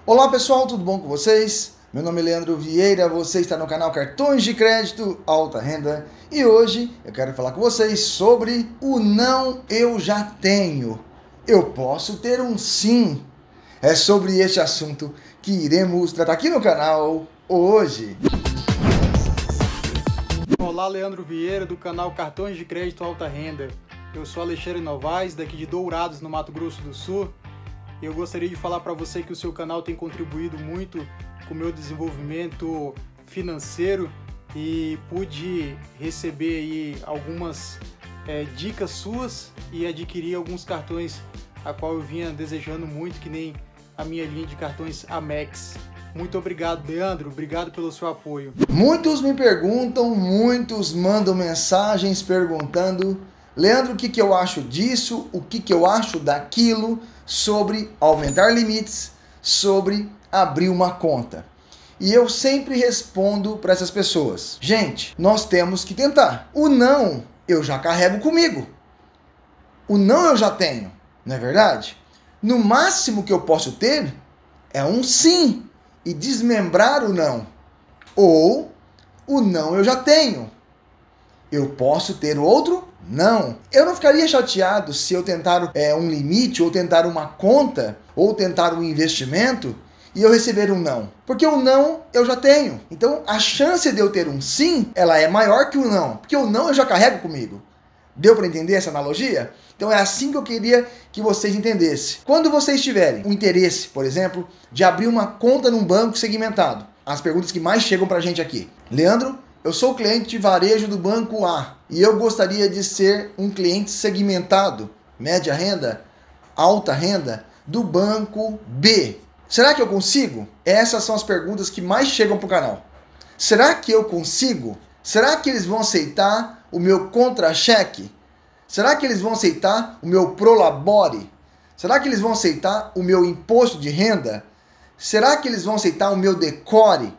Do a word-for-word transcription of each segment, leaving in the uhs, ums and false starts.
Olá pessoal, tudo bom com vocês? Meu nome é Leandro Vieira, você está no canal Cartões de Crédito Alta Renda e hoje eu quero falar com vocês sobre o não eu já tenho. Eu posso ter um sim. É sobre este assunto que iremos tratar aqui no canal hoje. Olá, Leandro Vieira do canal Cartões de Crédito Alta Renda. Eu sou Alexandre Novaes, daqui de Dourados, no Mato Grosso do Sul. Eu gostaria de falar para você que o seu canal tem contribuído muito com o meu desenvolvimento financeiro e pude receber aí algumas é, dicas suas e adquirir alguns cartões a qual eu vinha desejando muito, que nem a minha linha de cartões Amex. Muito obrigado, Leandro. Obrigado pelo seu apoio. Muitos me perguntam, muitos mandam mensagens perguntando: Leandro, o que, que eu acho disso? O que, que eu acho daquilo? Sobre aumentar limites, sobre abrir uma conta. E eu sempre respondo para essas pessoas: gente, nós temos que tentar. O não eu já carrego comigo. O não eu já tenho, não é verdade? No máximo que eu posso ter é um sim e desmembrar o não. Ou o não eu já tenho. Eu posso ter outro? Não. Eu não ficaria chateado se eu tentar é, um limite, ou tentar uma conta, ou tentar um investimento, e eu receber um não. Porque o não eu já tenho. Então a chance de eu ter um sim, ela é maior que o não. Porque o não eu já carrego comigo. Deu para entender essa analogia? Então é assim que eu queria que vocês entendessem. Quando vocês tiverem um interesse, por exemplo, de abrir uma conta num banco segmentado, as perguntas que mais chegam pra gente aqui: Leandro, eu sou cliente de varejo do banco A e eu gostaria de ser um cliente segmentado, média renda, alta renda, do banco B. Será que eu consigo? Essas são as perguntas que mais chegam para o canal. Será que eu consigo? Será que eles vão aceitar o meu contra-cheque? Será que eles vão aceitar o meu prolabore? Será que eles vão aceitar o meu imposto de renda? Será que eles vão aceitar o meu decore?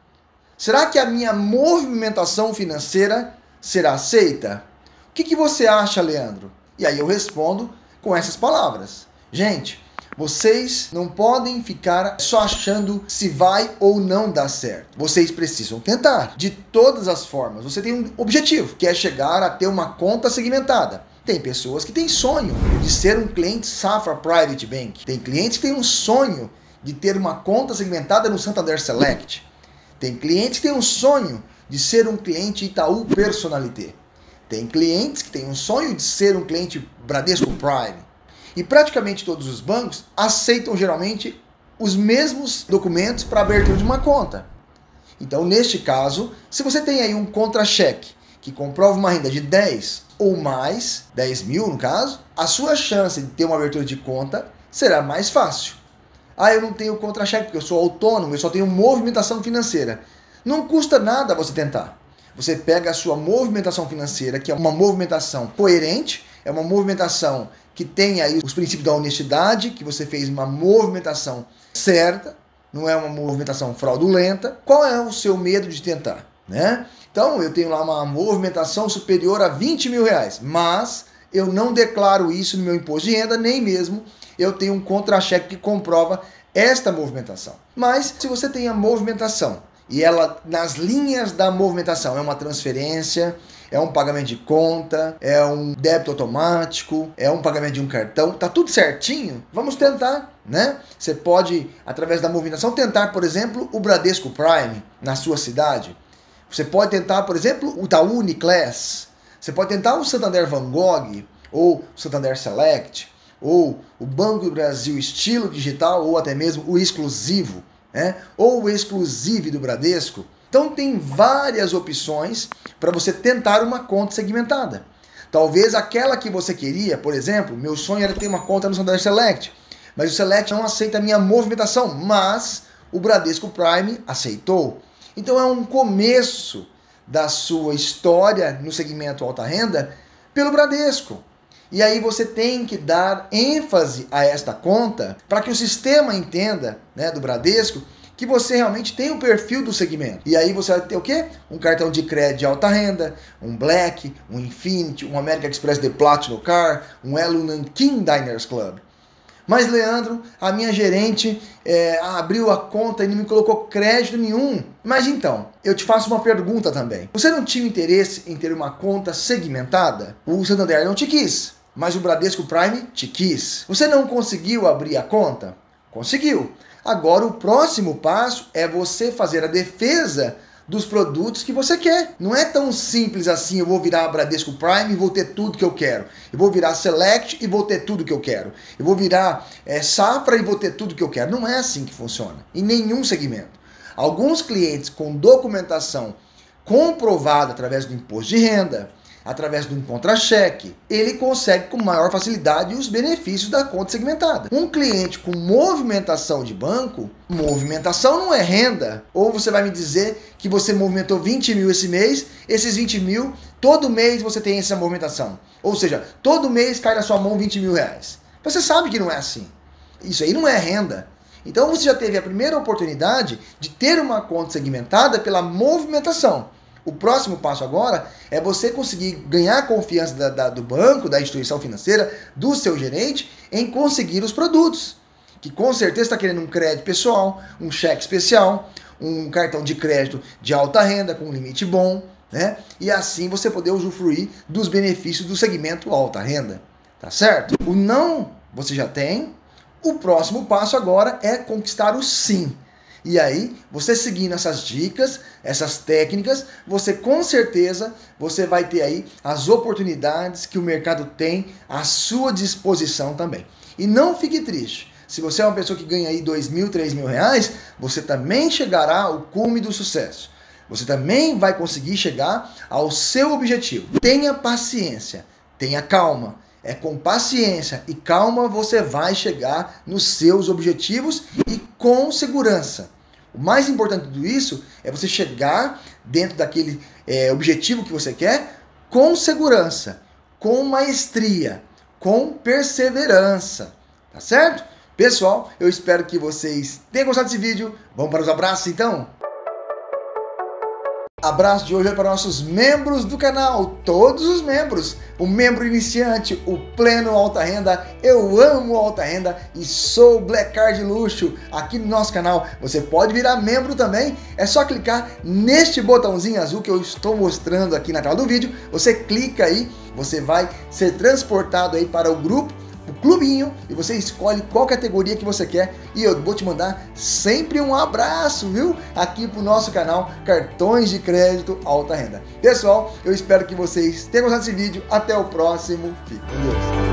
Será que a minha movimentação financeira será aceita? O que, que você acha, Leandro? E aí eu respondo com essas palavras. Gente, vocês não podem ficar só achando se vai ou não dar certo. Vocês precisam tentar, de todas as formas. Você tem um objetivo, que é chegar a ter uma conta segmentada. Tem pessoas que têm sonho de ser um cliente Safra Private Bank. Tem clientes que têm um sonho de ter uma conta segmentada no Santander Select. Tem clientes que têm um sonho de ser um cliente Itaú Personalité. Tem clientes que têm um sonho de ser um cliente Bradesco Prime. E praticamente todos os bancos aceitam geralmente os mesmos documentos para abertura de uma conta. Então, neste caso, se você tem aí um contra-cheque que comprova uma renda de dez ou mais, dez mil no caso, a sua chance de ter uma abertura de conta será mais fácil. Ah, eu não tenho contra-cheque porque eu sou autônomo, eu só tenho movimentação financeira. Não custa nada você tentar. Você pega a sua movimentação financeira, que é uma movimentação coerente, é uma movimentação que tem aí os princípios da honestidade, que você fez uma movimentação certa, não é uma movimentação fraudulenta. Qual é o seu medo de tentar, né? Então, eu tenho lá uma movimentação superior a vinte mil reais, mas eu não declaro isso no meu imposto de renda, nem mesmo eu tenho um contra-cheque que comprova esta movimentação. Mas se você tem a movimentação e ela nas linhas da movimentação é uma transferência, é um pagamento de conta, é um débito automático, é um pagamento de um cartão, tá tudo certinho, vamos tentar, né? Você pode, através da movimentação, tentar, por exemplo, o Bradesco Prime na sua cidade. Você pode tentar, por exemplo, o Itaú Uniclass. Você pode tentar o Santander Van Gogh ou o Santander Select, ou o Banco do Brasil Estilo Digital, ou até mesmo o exclusivo, né? Ou o exclusive do Bradesco. Então tem várias opções para você tentar uma conta segmentada. Talvez aquela que você queria, por exemplo, meu sonho era ter uma conta no Santander Select, mas o Select não aceita a minha movimentação, mas o Bradesco Prime aceitou. Então é um começo da sua história no segmento alta renda pelo Bradesco. E aí você tem que dar ênfase a esta conta para que o sistema entenda, né, do Bradesco, que você realmente tem o perfil do segmento. E aí você vai ter o quê? Um cartão de crédito de alta renda, um Black, um Infinity, um American Express de Platinum Car, um Elo Nankin Diners Club. Mas, Leandro, a minha gerente é, abriu a conta e não me colocou crédito nenhum. Mas então, eu te faço uma pergunta também. Você não tinha interesse em ter uma conta segmentada? O Santander não te quis, mas o Bradesco Prime te quis. Você não conseguiu abrir a conta? Conseguiu. Agora o próximo passo é você fazer a defesa dos produtos que você quer. Não é tão simples assim, eu vou virar Bradesco Prime e vou ter tudo que eu quero. Eu vou virar Select e vou ter tudo que eu quero. Eu vou virar é, Safra e vou ter tudo que eu quero. Não é assim que funciona, em nenhum segmento. Alguns clientes com documentação comprovada através do imposto de renda, através de um contra-cheque, ele consegue com maior facilidade os benefícios da conta segmentada. Um cliente com movimentação de banco, movimentação não é renda. Ou você vai me dizer que você movimentou vinte mil esse mês, esses vinte mil, todo mês você tem essa movimentação. Ou seja, todo mês cai na sua mão vinte mil reais. Você sabe que não é assim. Isso aí não é renda. Então você já teve a primeira oportunidade de ter uma conta segmentada pela movimentação. O próximo passo agora é você conseguir ganhar a confiança da, da, do banco, da instituição financeira, do seu gerente, em conseguir os produtos. Que com certeza está querendo um crédito pessoal, um cheque especial, um cartão de crédito de alta renda com limite bom, né? E assim você poder usufruir dos benefícios do segmento alta renda. Tá certo? O não você já tem. O próximo passo agora é conquistar o sim. E aí, você seguindo essas dicas, essas técnicas, você com certeza você vai ter aí as oportunidades que o mercado tem à sua disposição também. E não fique triste. Se você é uma pessoa que ganha aí dois mil, três mil reais, você também chegará ao cume do sucesso. Você também vai conseguir chegar ao seu objetivo. Tenha paciência, tenha calma. É com paciência e calma você vai chegar nos seus objetivos e com segurança. O mais importante de tudo isso é você chegar dentro daquele é, objetivo que você quer com segurança, com maestria, com perseverança. Tá certo? Pessoal, eu espero que vocês tenham gostado desse vídeo. Vamos para os abraços então? Abraço de hoje é para nossos membros do canal, todos os membros. O membro iniciante, o pleno alta renda, eu amo alta renda e sou Black Card Luxo. Aqui no nosso canal você pode virar membro também, é só clicar neste botãozinho azul que eu estou mostrando aqui na tela do vídeo. Você clica aí, você vai ser transportado aí para o grupo, o clubinho, e você escolhe qual categoria que você quer e eu vou te mandar sempre um abraço, viu? Aqui pro nosso canal Cartões de Crédito Alta Renda. Pessoal, eu espero que vocês tenham gostado desse vídeo. Até o próximo. Fique com Deus.